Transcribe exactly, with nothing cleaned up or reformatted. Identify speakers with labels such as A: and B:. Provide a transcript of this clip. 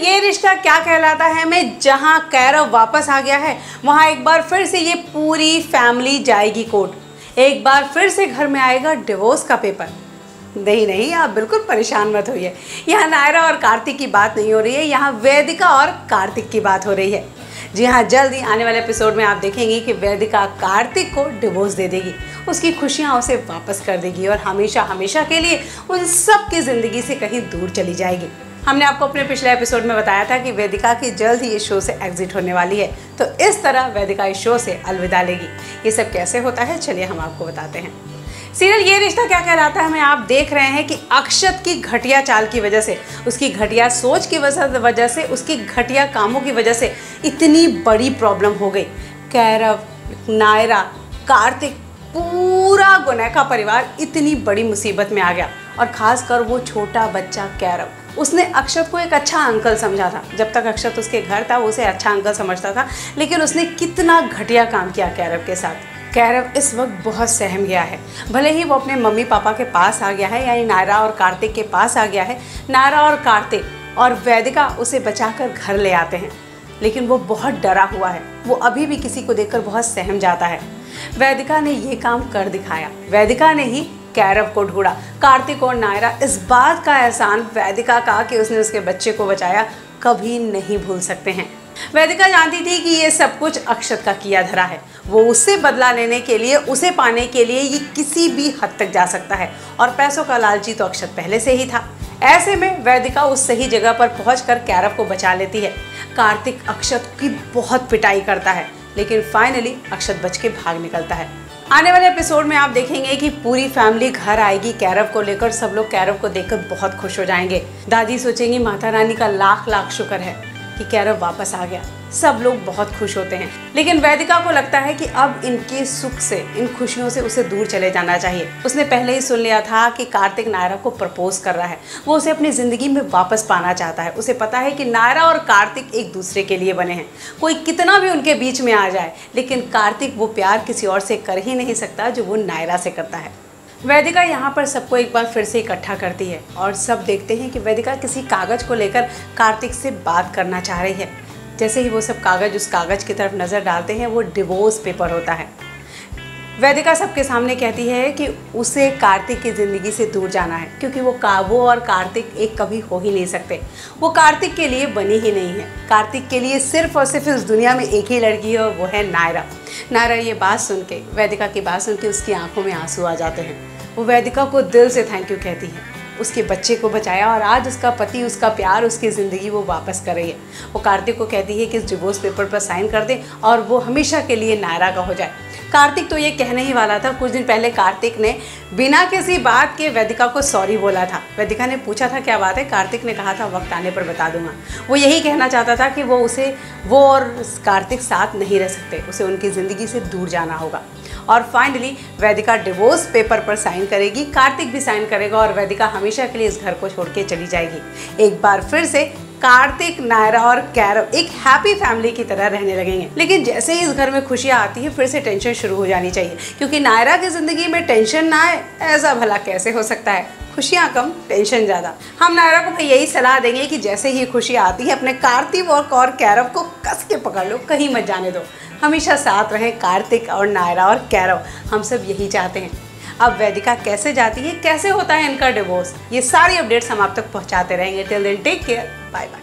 A: ये रिश्ता क्या कहलाता है में जहां कैरव वापस आ गया है वहां एक बार फिर से ये पूरी फैमिली जाएगी कोर्ट। एक बार फिर से घर में आएगा डिवोर्स का पेपर। नहीं नहीं, आप बिल्कुल परेशान मत होइए। यहाँ नायरा और कार्तिक की बात नहीं हो रही है, यहाँ वेदिका और कार्तिक की बात हो रही है। जी हाँ, जल्दी आने वाले एपिसोड में आप देखेंगे कि वेदिका कार्तिक को डिवोर्स दे देगी, उसकी खुशियाँ उसे वापस कर देगी और हमेशा हमेशा के लिए उन सब की ज़िंदगी से कहीं दूर चली जाएगी। हमने आपको अपने पिछले एपिसोड में बताया था कि वेदिका की जल्द ही इस शो से एग्जिट होने वाली है, तो इस तरह वेदिका इस शो से अलविदा लेगी। ये सब कैसे होता है, चलिए हम आपको बताते हैं। सीरियल ये रिश्ता क्या कहलाता है में आप देख रहे हैं कि अक्षत की घटिया चाल की वजह से, उसकी घटिया सोच की वजह से, उसकी घटिया कामों की वजह से इतनी बड़ी प्रॉब्लम हो गई। कैरव, नायरा, कार्तिक, पूरा गुनैर का परिवार इतनी बड़ी मुसीबत में आ गया। और ख़ासकर वो छोटा बच्चा कैरव, उसने अक्षत को एक अच्छा अंकल समझा था। जब तक अक्षत उसके घर था वो उसे अच्छा अंकल समझता था, लेकिन उसने कितना घटिया काम किया कैरव के साथ। कैरव इस वक्त बहुत सहम गया है। भले ही वो अपने मम्मी पापा के पास आ गया है, यानी नायरा और कार्तिक के पास आ गया है। नायरा और कार्तिक और वेदिका उसे बचाकर घर ले आते हैं, लेकिन वो बहुत डरा हुआ है। वो अभी भी किसी को देखकर बहुत सहम जाता है। वेदिका ने ये काम कर दिखाया। वेदिका ने ही कैरव को ढूंढा। कार्तिक और नायरा इस बात का एहसान वेदिका का कि उसने उसके बच्चे को बचाया कभी नहीं भूल सकते हैं। वेदिका जानती थी कि ये सब कुछ अक्षत का किया धरा है। वो उससे बदला लेने के लिए, उसे पाने के लिए ये किसी भी हद तक जा सकता है, और पैसों का लालची तो अक्षत पहले से ही था। ऐसे में वेदिका उस सही जगह पर पहुंचकर कैरव को बचा लेती है। कार्तिक अक्षत की बहुत पिटाई करता है, लेकिन फाइनली अक्षत बच के भाग निकलता है। आने वाले एपिसोड में आप देखेंगे कि पूरी फैमिली घर आएगी कैरव को लेकर। सब लोग कैरव को देखकर बहुत खुश हो जाएंगे। दादी सोचेंगी माता रानी का लाख लाख शुक्र है कि कैरव वापस आ गया। सब लोग बहुत खुश होते हैं, लेकिन वेदिका को लगता है कि अब इनके सुख से, इन खुशियों से उसे दूर चले जाना चाहिए। उसने पहले ही सुन लिया था कि कार्तिक नायरा को प्रपोज कर रहा है। वो उसे अपनी ज़िंदगी में वापस पाना चाहता है। उसे पता है कि नायरा और कार्तिक एक दूसरे के लिए बने हैं। कोई कितना भी उनके बीच में आ जाए, लेकिन कार्तिक वो प्यार किसी और से कर ही नहीं सकता जो वो नायरा से करता है। वेदिका यहाँ पर सबको एक बार फिर से इकट्ठा करती है और सब देखते हैं कि वेदिका किसी कागज़ को लेकर कार्तिक से बात करना चाह रही है। जैसे ही वो सब कागज़ उस कागज़ की तरफ नज़र डालते हैं, वो डिवोर्स पेपर होता है। वेदिका सबके सामने कहती है कि उसे कार्तिक की ज़िंदगी से दूर जाना है, क्योंकि वो का वो और कार्तिक एक कभी हो ही नहीं सकते। वो कार्तिक के लिए बनी ही नहीं है। कार्तिक के लिए सिर्फ और सिर्फ इस दुनिया में एक ही लड़की है, और वो है नायरा। नायरा ये बात सुन के, वेदिका की बात सुन के उसकी आंखों में आंसू आ जाते हैं। वो वेदिका को दिल से थैंक यू कहती है। उसके बच्चे को बचाया और आज उसका पति, उसका प्यार, उसकी ज़िंदगी वो वापस कर रही है। वो कार्तिक को कहती है कि इस डिवोर्स पेपर पर साइन कर दे और वो हमेशा के लिए नायरा का हो जाए। कार्तिक तो ये कहने ही वाला था। कुछ दिन पहले कार्तिक ने बिना किसी बात के वेदिका को सॉरी बोला था। वेदिका ने पूछा था क्या बात है, कार्तिक ने कहा था वक्त आने पर बता दूंगा। वो यही कहना चाहता था कि वो उसे वो और कार्तिक साथ नहीं रह सकते, उसे उनकी ज़िंदगी से दूर जाना होगा। और फाइनली वेदिका डिवोर्स पेपर पर साइन करेगी, कार्तिक भी साइन करेगा और वेदिका हमेशा के लिए इस घर को छोड़ के चली जाएगी। एक बार फिर से कार्तिक, नायरा और कैरव एक हैप्पी फैमिली की तरह रहने लगेंगे। लेकिन जैसे ही इस घर में खुशियाँ आती है, फिर से टेंशन शुरू हो जानी चाहिए, क्योंकि नायरा की ज़िंदगी में टेंशन ना आए, ऐसा भला कैसे हो सकता है। खुशियाँ कम, टेंशन ज़्यादा। हम नायरा को भाई यही सलाह देंगे कि जैसे ही खुशियाँ आती है, अपने कार्तिक और कैरव को कस के पकड़ लो, कहीं मत जाने दो। हमेशा साथ रहें कार्तिक और नायरा और कैरव, हम सब यही चाहते हैं। अब वेदिका कैसे जाती है, कैसे होता है इनका डिवोर्स, ये सारी अपडेट्स हम आप तक पहुंचाते रहेंगे। Till then take care, bye bye.